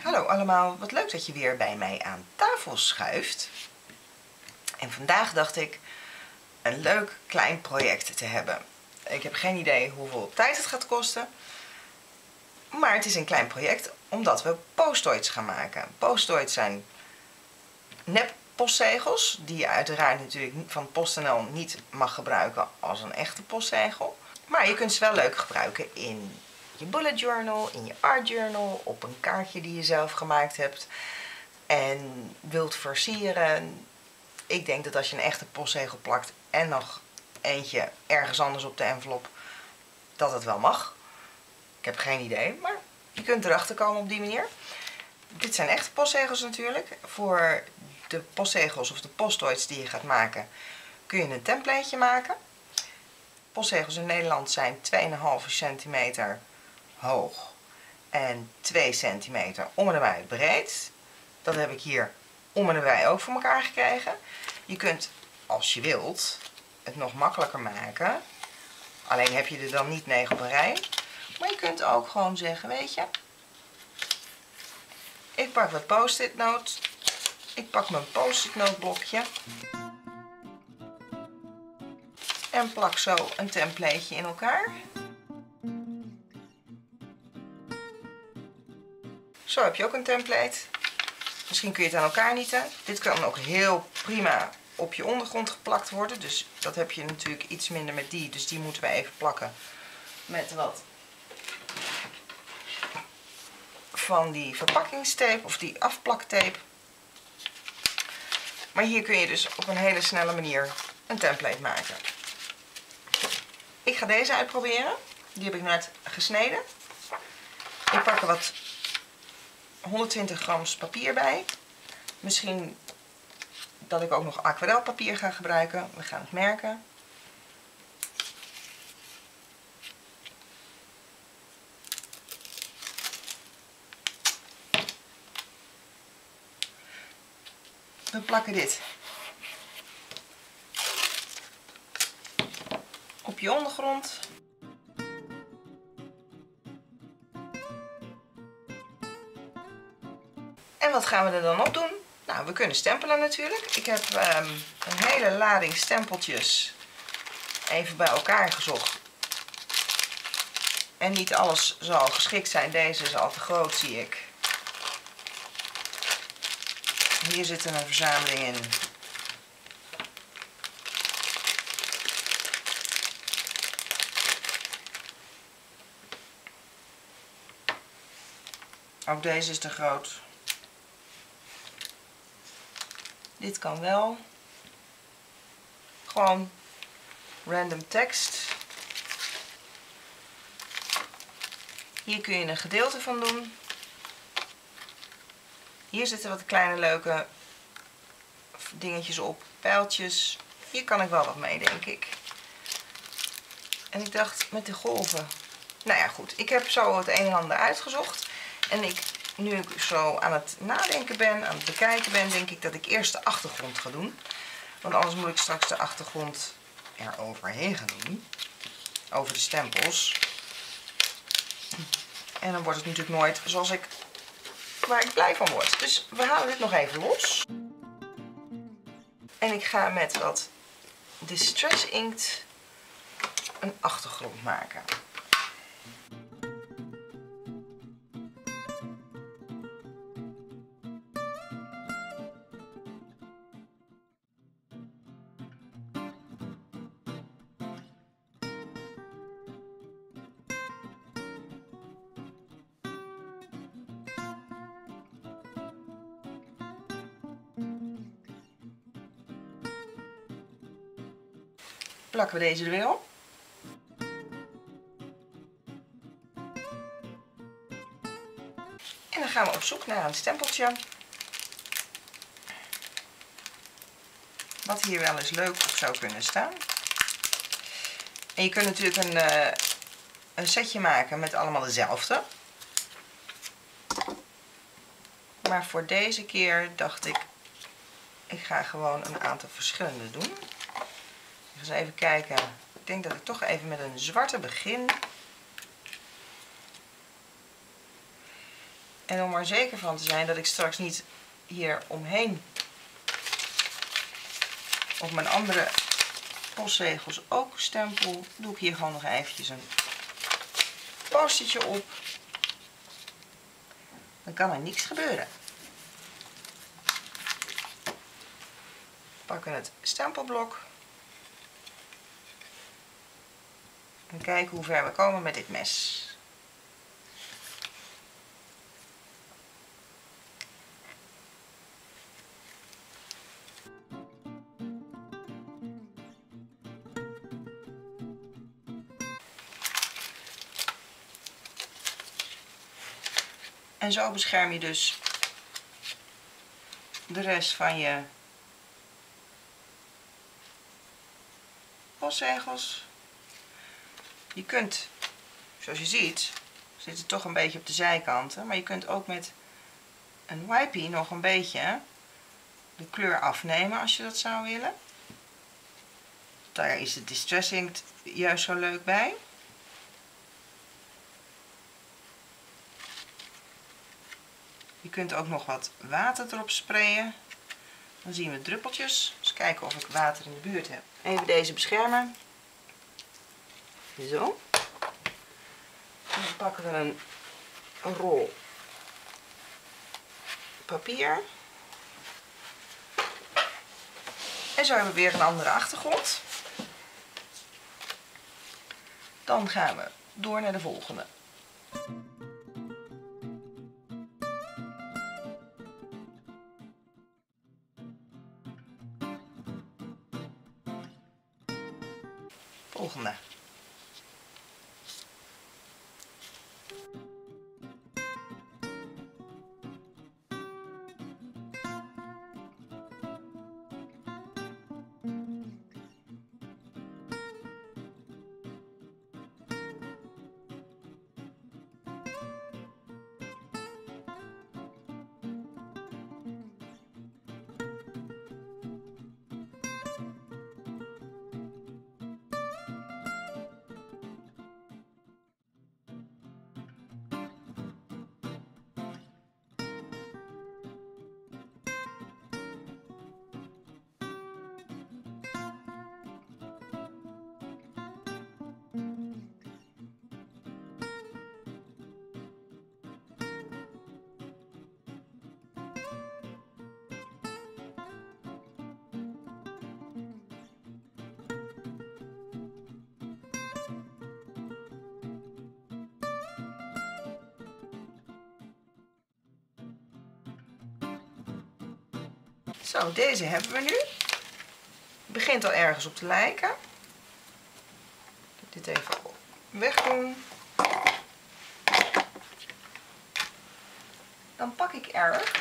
Hallo allemaal, wat leuk dat je weer bij mij aan tafel schuift. En vandaag dacht ik een leuk klein project te hebben. Ik heb geen idee hoeveel tijd het gaat kosten. Maar het is een klein project omdat we post-its gaan maken. Post-its zijn nep-postzegels die je uiteraard natuurlijk van PostNL niet mag gebruiken als een echte postzegel. Maar je kunt ze wel leuk gebruiken in je bullet journal, in je art journal, op een kaartje die je zelf gemaakt hebt en wilt versieren. Ik denk dat als je een echte postzegel plakt en nog eentje ergens anders op de envelop, dat het wel mag. Ik heb geen idee, maar je kunt erachter komen op die manier. Dit zijn echte postzegels natuurlijk. Voor de postzegels of de post-its die je gaat maken kun je een templateje maken. Postzegels in Nederland zijn 2,5 centimeter hoog en 2 centimeter om en nabij breed. Dat heb ik hier om en nabij ook voor elkaar gekregen. Je kunt, als je wilt, het nog makkelijker maken. Alleen heb je er dan niet 9 op een rij. Maar je kunt ook gewoon zeggen, weet je, ik pak wat post-it notes. Ik pak mijn post-it note blokje. En plak zo een templateje in elkaar. Zo heb je ook een template. Misschien kun je het aan elkaar nieten. Dit kan ook heel prima op je ondergrond geplakt worden. Dus dat heb je natuurlijk iets minder met die. Dus die moeten we even plakken met wat van die verpakkingstape of die afplaktape. Maar hier kun je dus op een hele snelle manier een template maken. Ik ga deze uitproberen. Die heb ik net gesneden. Ik pak er wat 120 gram papier bij. Misschien dat ik ook nog aquarelpapier ga gebruiken. We gaan het merken. We plakken dit op je ondergrond. En wat gaan we er dan op doen? Nou, we kunnen stempelen natuurlijk. Ik heb een hele lading stempeltjes even bij elkaar gezocht. En niet alles zal geschikt zijn. Deze is al te groot, zie ik. Hier zit een verzameling in. Ook deze is te groot. Dit kan wel. Gewoon random tekst. Hier kun je een gedeelte van doen. Hier zitten wat kleine leuke dingetjes op, pijltjes. Hier kan ik wel wat mee, denk ik. En ik dacht met de golven. Nou ja, goed. Ik heb zo het een en ander uitgezocht. En nu ik zo aan het nadenken ben, aan het bekijken ben, denk ik dat ik eerst de achtergrond ga doen. Want anders moet ik straks de achtergrond er overheen gaan doen. Over de stempels. En dan wordt het natuurlijk nooit zoals waar ik blij van word. Dus we halen dit nog even los. En ik ga met wat Distress Inkt een achtergrond maken. Plakken we deze er weer op. En dan gaan we op zoek naar een stempeltje. Wat hier wel eens leuk op zou kunnen staan. En je kunt natuurlijk een setje maken met allemaal dezelfde. Maar voor deze keer dacht ik ga gewoon een aantal verschillende doen. Eens even kijken. Ik denk dat ik toch even met een zwarte begin. En om er zeker van te zijn dat ik straks niet hier omheen op mijn andere postzegels ook stempel, doe ik hier gewoon nog eventjes een post-itje op. Dan kan er niks gebeuren. We pakken het stempelblok. En kijken hoe ver we komen met dit mes. En zo bescherm je dus de rest van je postzegels. Je kunt, zoals je ziet, zit het toch een beetje op de zijkanten, maar je kunt ook met een wipey nog een beetje de kleur afnemen als je dat zou willen. Daar is de Distress Ink juist zo leuk bij. Je kunt ook nog wat water erop sprayen. Dan zien we druppeltjes. Dus kijken of ik water in de buurt heb. Even deze beschermen. Zo. En dan pakken we een rol papier. En zo hebben we weer een andere achtergrond. Dan gaan we door naar de volgende. Volgende. Zo, deze hebben we nu. Het begint al ergens op te lijken. Dit even wegdoen. Dan pak ik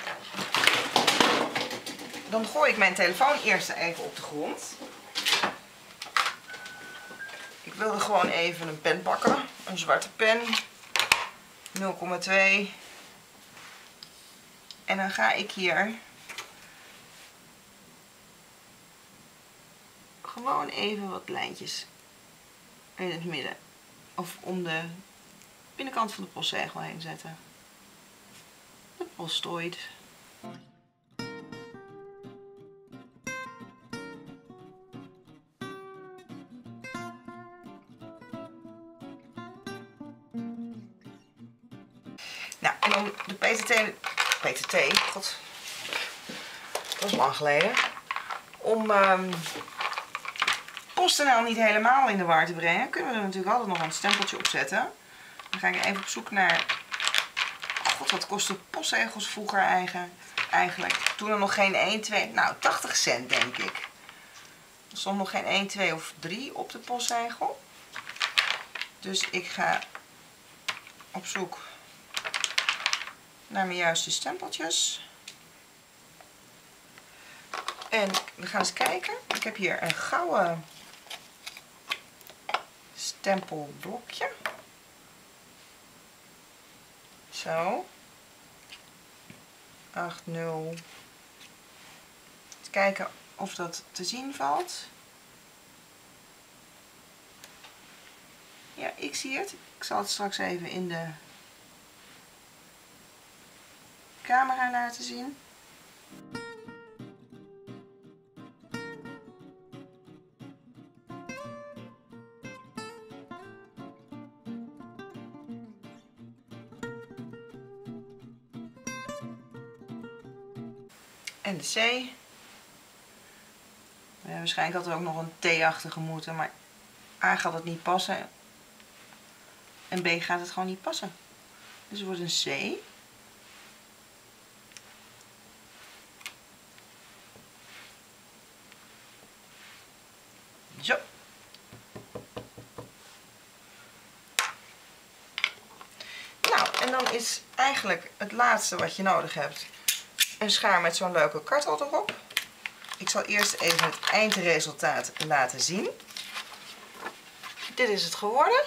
dan gooi ik mijn telefoon eerst even op de grond. Ik wilde gewoon even een pen pakken. Een zwarte pen. 0,2. En dan ga ik hier gewoon even wat lijntjes in het midden of om de binnenkant van de postzegel heen zetten. De postoid. Nou, en om de PTT, god, dat is lang geleden, om PostNL niet helemaal in de war te brengen, kunnen we er natuurlijk altijd nog een stempeltje op zetten. Dan ga ik even op zoek naar, god, wat kostten postzegels vroeger eigenlijk? Toen er nog geen 1, 2, nou 80 cent denk ik. Er stond nog geen 1, 2 of 3 op de postzegel. Dus ik ga op zoek naar mijn juiste stempeltjes. En we gaan eens kijken. Ik heb hier een gouden stempelblokje. Zo. 8, 0. Eens kijken of dat te zien valt. Ja, ik zie het. Ik zal het straks even in de camera laten zien. En de C. Waarschijnlijk had er ook nog een T-achtige moeten, maar A gaat het niet passen. En B gaat het gewoon niet passen. Dus het wordt een C. Zo. Nou, en dan is eigenlijk het laatste wat je nodig hebt een schaar met zo'n leuke kartel erop. Ik zal eerst even het eindresultaat laten zien. Dit is het geworden.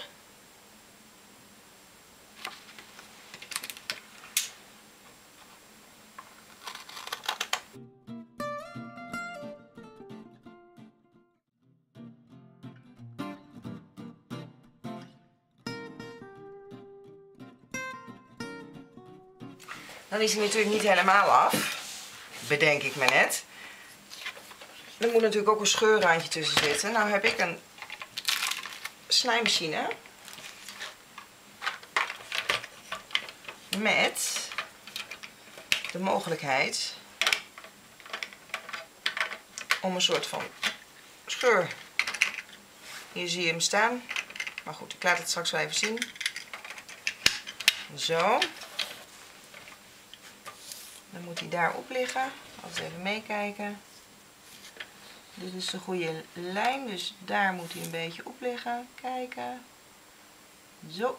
Dan is hij natuurlijk niet helemaal af, bedenk ik me net. Er moet natuurlijk ook een scheurrandje tussen zitten. Nou heb ik een snijmachine met de mogelijkheid om een soort van scheur. Hier zie je hem staan. Maar goed, ik laat het straks wel even zien. Zo. Dan moet hij daarop liggen. Altijd even meekijken. Dit is de goede lijn, dus daar moet hij een beetje op liggen. Kijken. Zo.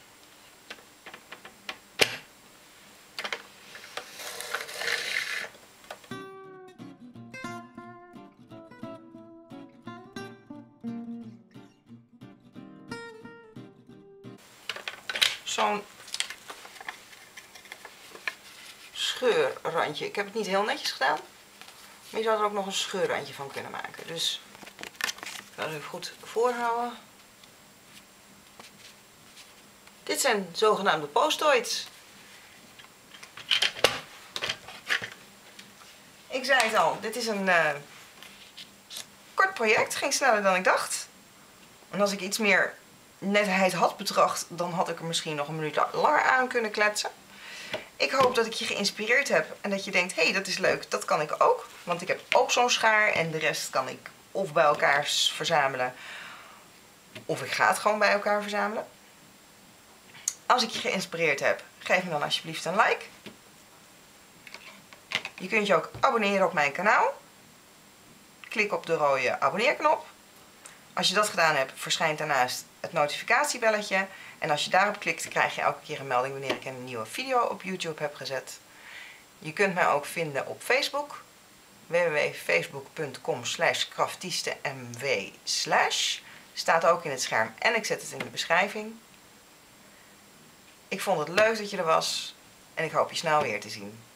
Zo'n scheurrandje. Ik heb het niet heel netjes gedaan. Maar je zou er ook nog een scheurrandje van kunnen maken. Dus ik ga het even goed voorhouden. Dit zijn zogenaamde postoids. Ik zei het al, dit is een kort project. Ging sneller dan ik dacht. En als ik iets meer netheid had betracht, dan had ik er misschien nog een minuut langer aan kunnen kletsen. Ik hoop dat ik je geïnspireerd heb en dat je denkt, hé, dat is leuk, dat kan ik ook. Want ik heb ook zo'n schaar en de rest kan ik of bij elkaar verzamelen, of ik ga het gewoon bij elkaar verzamelen. Als ik je geïnspireerd heb, geef me dan alsjeblieft een like. Je kunt je ook abonneren op mijn kanaal. Klik op de rode abonneerknop. Als je dat gedaan hebt, verschijnt daarnaast het notificatiebelletje. En als je daarop klikt, krijg je elke keer een melding wanneer ik een nieuwe video op YouTube heb gezet. Je kunt mij ook vinden op Facebook. www.facebook.com/craftistemw/ Staat ook in het scherm en ik zet het in de beschrijving. Ik vond het leuk dat je er was en ik hoop je snel weer te zien.